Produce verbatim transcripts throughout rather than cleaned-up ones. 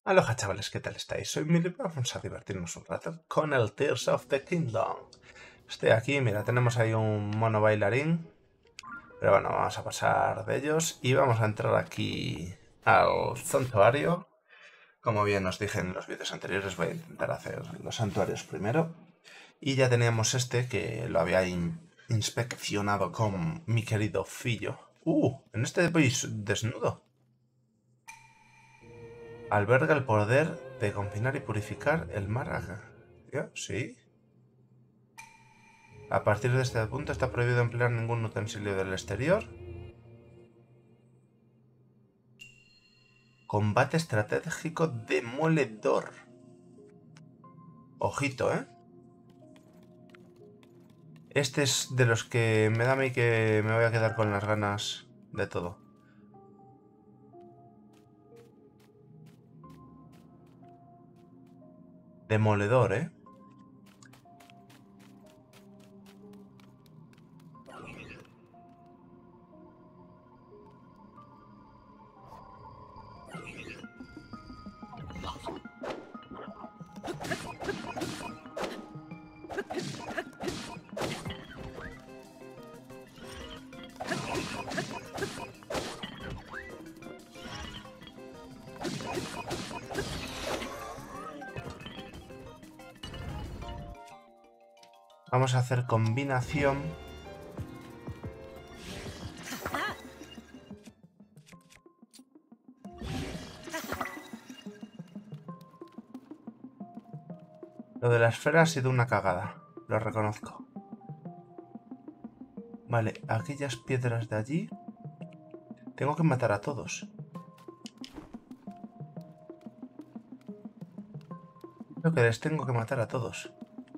Aloha chavales, ¿qué tal estáis? Soy Mili, vamos a divertirnos un rato con el Tears of the Kingdom. Estoy aquí, mira, tenemos ahí un mono bailarín. Pero bueno, vamos a pasar de ellos y vamos a entrar aquí al santuario. Como bien os dije en los vídeos anteriores, voy a intentar hacer los santuarios primero. Y ya teníamos este que lo había in inspeccionado con mi querido Fillo. Uh, en este voy desnudo. Alberga el poder de confinar y purificar el mar. ¿Ya? ¿Sí? A partir de este punto está prohibido emplear ningún utensilio del exterior. Combate estratégico demoledor. Ojito, ¿eh? Este es de los que me da a mí que me voy a quedar con las ganas de todo. Demoledor, ¿eh? Vamos a hacer combinación. Lo de la esfera ha sido una cagada, lo reconozco. Vale, aquellas piedras de allí. Tengo que matar a todos. Creo que les tengo que matar a todos.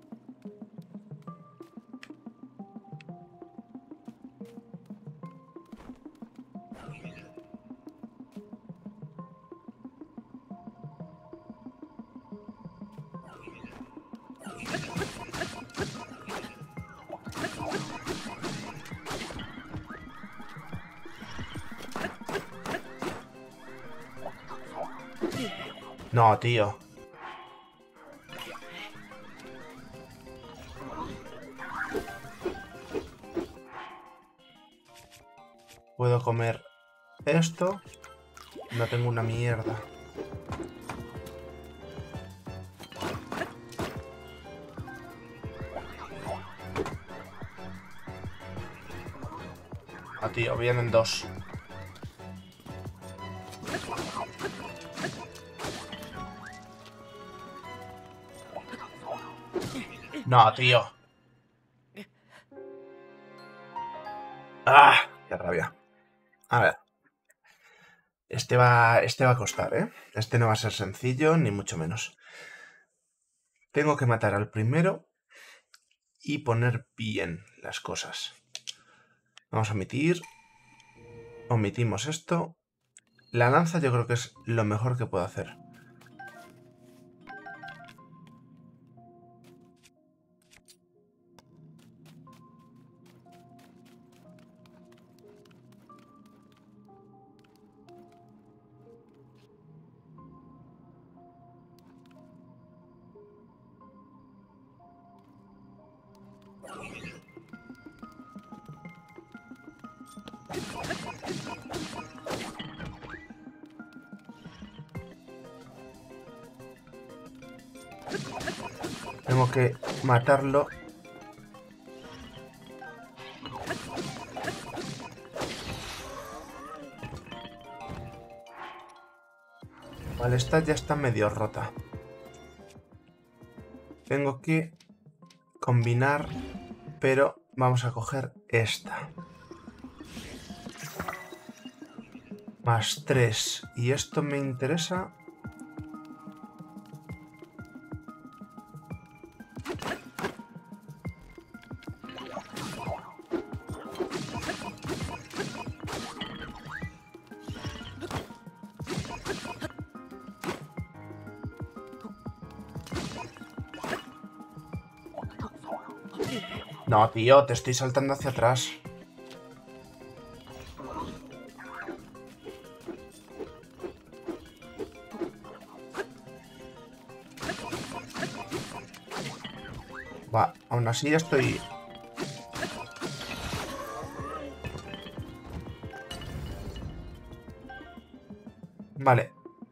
No, tío. Puedo comer esto. No tengo una mierda. Ah, tío, vienen dos. No, tío. ¡Ah! ¡Qué rabia! A ver. Este va, este va a costar, ¿eh? Este no va a ser sencillo, ni mucho menos. Tengo que matar al primero y poner bien las cosas. Vamos a omitir. Omitimos esto. La lanza yo creo que es lo mejor que puedo hacer. Tengo que matarlo. Vale, esta ya está medio rota. Tengo que combinar, pero vamos a coger esta. Más tres. Y esto me interesa. No, tío, te estoy saltando hacia atrás. Va, aún así estoy... Vale.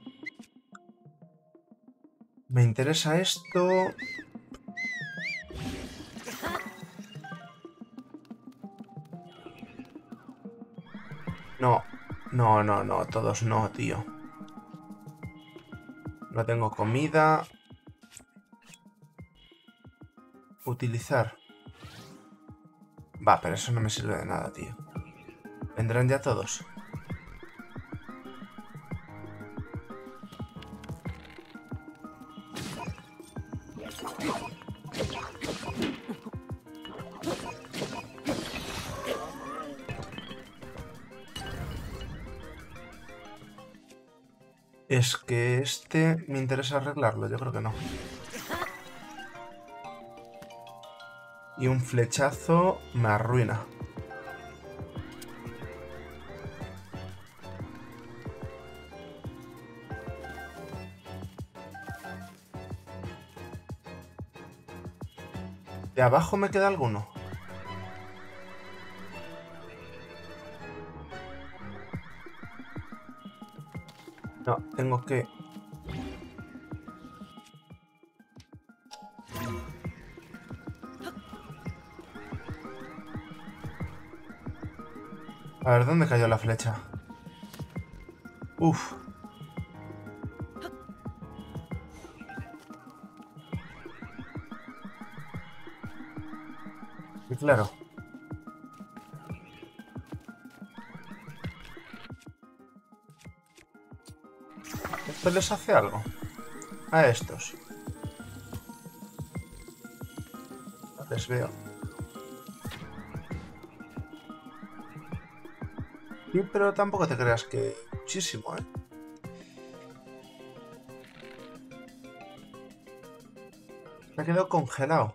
Me interesa esto... No, no, no, no, todos no, tío. No tengo comida. Utilizar. Va, pero eso no me sirve de nada, tío. ¿Vendrán ya todos? Es que este me interesa arreglarlo, yo creo que no. Y un flechazo me arruina. ¿De abajo me queda alguno? No, tengo que... A ver, ¿dónde cayó la flecha? Uf. Y claro. ¿Esto les hace algo? A estos. No les veo. Sí, pero tampoco te creas que muchísimo, ¿eh? Me ha quedado congelado.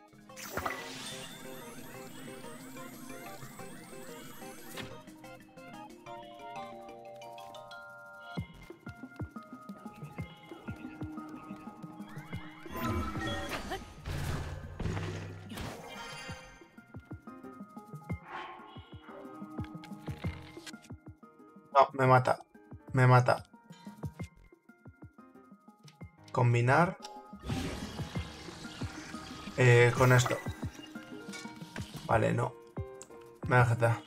No, me mata. Me mata. Combinar. Eh, con esto. Vale, no. Me mata.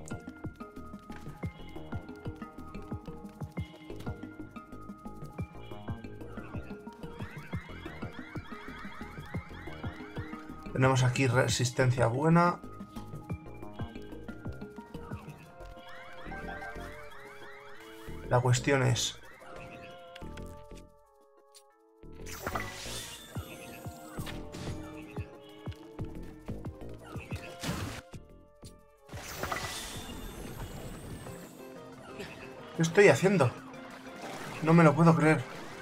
Tenemos aquí resistencia buena. La cuestión es... ¿qué estoy haciendo? No me lo puedo creer.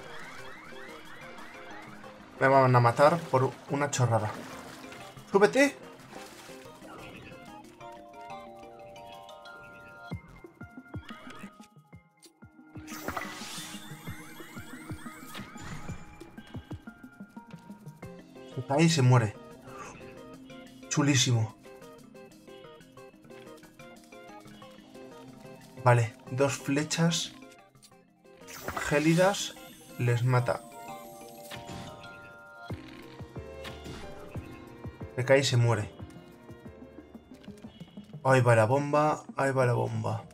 Me van a matar por una chorrada. ¡Súbete! Se cae y se muere. Chulísimo. Vale, dos flechas gélidas les mata. Se cae y se muere. Ahí va la bomba, ahí va la bomba.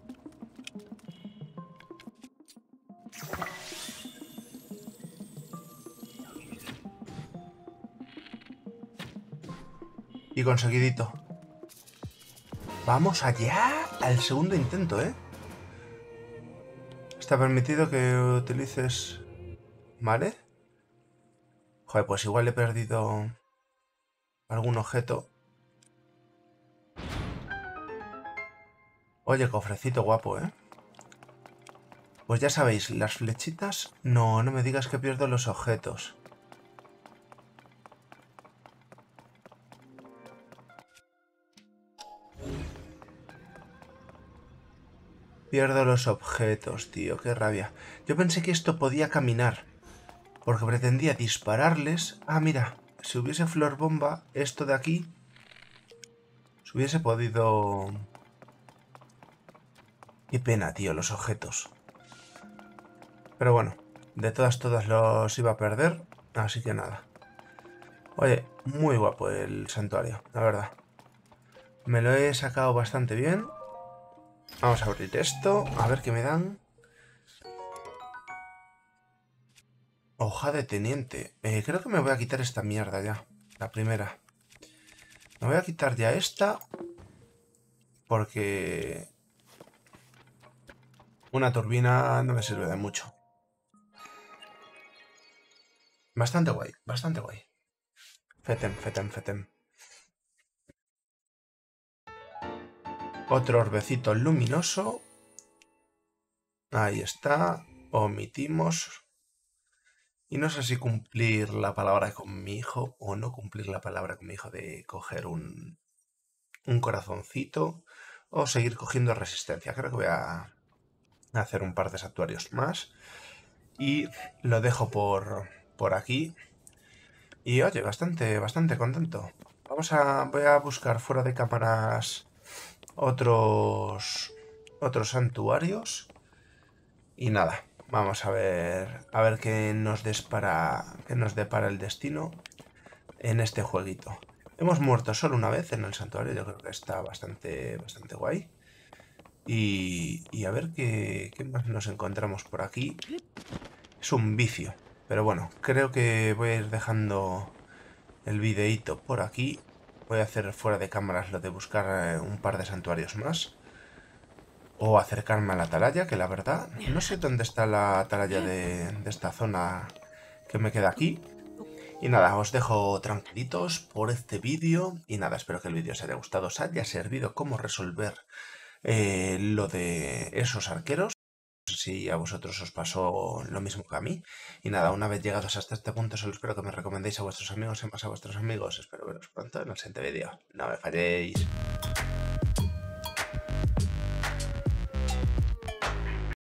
Y conseguidito. Vamos allá al segundo intento, ¿eh? Está permitido que utilices... ¿Vale? Joder, pues igual he perdido algún objeto. Oye, cofrecito guapo, ¿eh? Pues ya sabéis, las flechitas... No, no me digas que pierdo los objetos. Pierdo los objetos, tío, qué rabia. Yo pensé que esto podía caminar, porque pretendía dispararles... Ah, mira, si hubiese flor bomba, esto de aquí se hubiese podido... Qué pena, tío, los objetos. Pero bueno, de todas, todas los iba a perder, así que nada. Oye, muy guapo el santuario, la verdad. Me lo he sacado bastante bien. Vamos a abrir esto, a ver qué me dan. Hoja de teniente. Eh, creo que me voy a quitar esta mierda ya, la primera. Me voy a quitar ya esta, porque una turbina no me sirve de mucho. Bastante guay, bastante guay. Fetem, fetem, fetem. Otro orbecito luminoso. Ahí está. Omitimos. Y no sé si cumplir la palabra con mi hijo o no cumplir la palabra con mi hijo de coger un, un corazoncito o seguir cogiendo resistencia. Creo que voy a hacer un par de santuarios más. Y lo dejo por, por aquí. Y oye, bastante, bastante contento. Vamos a, voy a buscar fuera de cámaras otros, otros santuarios. Y nada, vamos a ver, a ver qué nos depara, qué nos depara el destino en este jueguito. Hemos muerto solo una vez en el santuario, yo creo que está bastante, bastante guay. Y, y a ver qué, qué más nos encontramos por aquí. Es un vicio, pero bueno, creo que voy a ir dejando el videíto por aquí. Voy a hacer fuera de cámaras lo de buscar un par de santuarios más. O acercarme a la atalaya, que la verdad no sé dónde está la atalaya de, de esta zona que me queda aquí. Y nada, os dejo tranquilitos por este vídeo. Y nada, espero que el vídeo os haya gustado, os haya servido cómo resolver eh, lo de esos arqueros. Si a vosotros os pasó lo mismo que a mí. Y nada, una vez llegados hasta este punto, solo espero que me recomendéis a vuestros amigos y más a vuestros amigos. Espero veros pronto en el siguiente vídeo. No me falléis.